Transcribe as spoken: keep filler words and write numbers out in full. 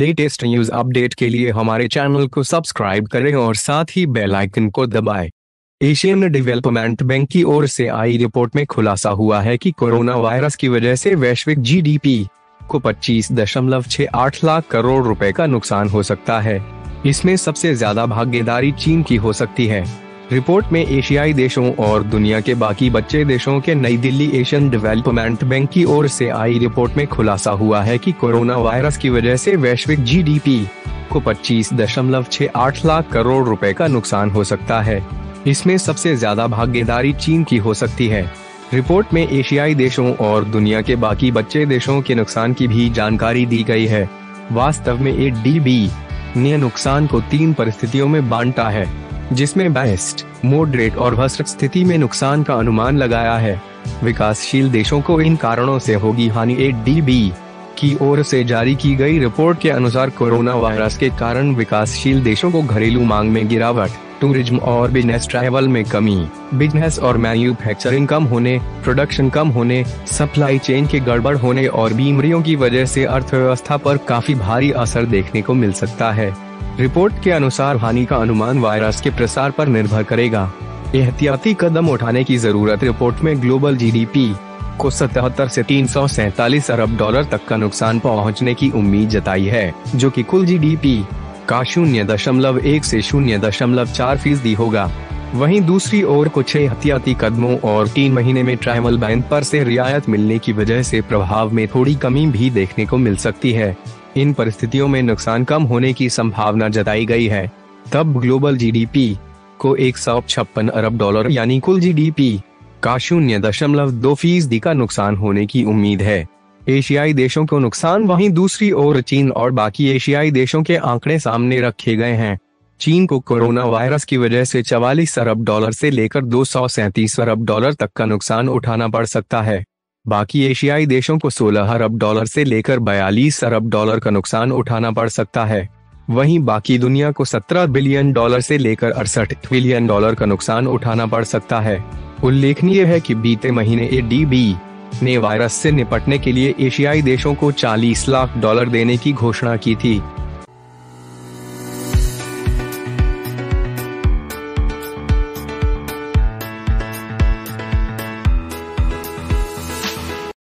Latest news update के लिए हमारे चैनल को सब्सक्राइब करें और साथ ही बेल आइकन को दबाएं। एशियन डेवलपमेंट बैंक की ओर से आई रिपोर्ट में खुलासा हुआ है कि कोरोना वायरस की वजह से वैश्विक जीडीपी को पच्चीस दशमलव छह आठ लाख करोड़ रुपए का नुकसान हो सकता है। इसमें सबसे ज्यादा भागीदारी चीन की हो सकती है। रिपोर्ट में एशियाई देशों और दुनिया के बाकी बच्चे देशों के नई दिल्ली एशियन डेवलपमेंट बैंक की ओर से आई रिपोर्ट में खुलासा हुआ है कि कोरोना वायरस की वजह से वैश्विक जीडीपी को पच्चीस दशमलव छह आठ लाख करोड़ रुपए का नुकसान हो सकता है। इसमें सबसे ज्यादा भागीदारी चीन की हो सकती है। रिपोर्ट में एशियाई देशों और दुनिया के बाकी बच्चे देशों के नुकसान की भी जानकारी दी गई है। वास्तव में ए डी बी ने नुकसान को तीन परिस्थितियों में बांटा है, जिसमें बेस्ट, मॉडरेट और वर्स्ट स्थिति में नुकसान का अनुमान लगाया है। विकासशील देशों को इन कारणों से होगी हानि। ए डी बी की ओर से जारी की गई रिपोर्ट के अनुसार कोरोना वायरस के कारण विकासशील देशों को घरेलू मांग में गिरावट, टूरिज्म और बिजनेस ट्रैवल में कमी, बिजनेस और मैन्युफैक्चरिंग कम होने, प्रोडक्शन कम होने, सप्लाई चेन के गड़बड़ होने और बीमारियों की वजह से अर्थव्यवस्था पर काफी भारी असर देखने को मिल सकता है। रिपोर्ट के अनुसार हानि का अनुमान वायरस के प्रसार पर निर्भर करेगा। एहतियाती कदम उठाने की जरूरत। रिपोर्ट में ग्लोबल जीडीपी को सतहत्तर से तीन सौ सैतालीस अरब डॉलर तक का नुकसान पहुंचने की उम्मीद जताई है, जो कि कुल जीडीपी का शून्य दशमलव एक से शून्य दशमलव चार फीसदी होगा। वहीं दूसरी ओर कुछ एहतियाती कदमों और तीन महीने में ट्रैवल बैन पर से रियायत मिलने की वजह से प्रभाव में थोड़ी कमी भी देखने को मिल सकती है। इन परिस्थितियों में नुकसान कम होने की संभावना जताई गई है। तब ग्लोबल जीडीपी को एक सौ छप्पन अरब डॉलर यानी कुल जीडीपी का शून्य दशमलव दो फीसदी का नुकसान होने की उम्मीद है। एशियाई देशों को नुकसान। वहीं दूसरी ओर चीन और बाकी एशियाई देशों के आंकड़े सामने रखे गए हैं। चीन को कोरोना वायरस की वजह से चवालीस अरब डॉलर से लेकर दो सौ सैंतीस अरब डॉलर तक का नुकसान उठाना पड़ सकता है। बाकी एशियाई देशों को सोलह अरब डॉलर से लेकर बयालीस अरब डॉलर का नुकसान उठाना पड़ सकता है। वहीं बाकी दुनिया को सत्रह बिलियन डॉलर से लेकर अड़सठ बिलियन डॉलर का नुकसान उठाना पड़ सकता है। उल्लेखनीय है कि बीते महीने ए डी बी ने वायरस से निपटने के लिए एशियाई देशों को चालीस लाख डॉलर देने की घोषणा की थी।